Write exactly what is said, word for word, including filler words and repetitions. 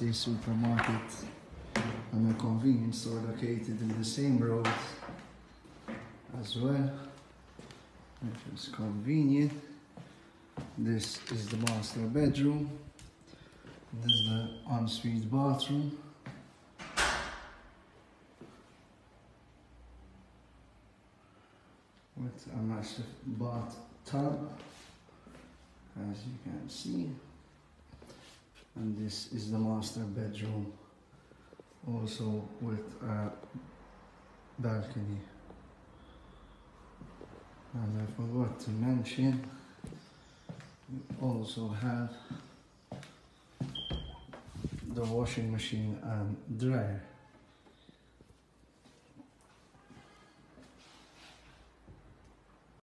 say supermarket and a convenience store located in the same road as well, which is convenient. This is the master bedroom. This is the ensuite bathroom. With a massive bathtub, as you can see. And this is the master bedroom, also with a balcony. And I forgot to mention, we also have the washing machine and dryer.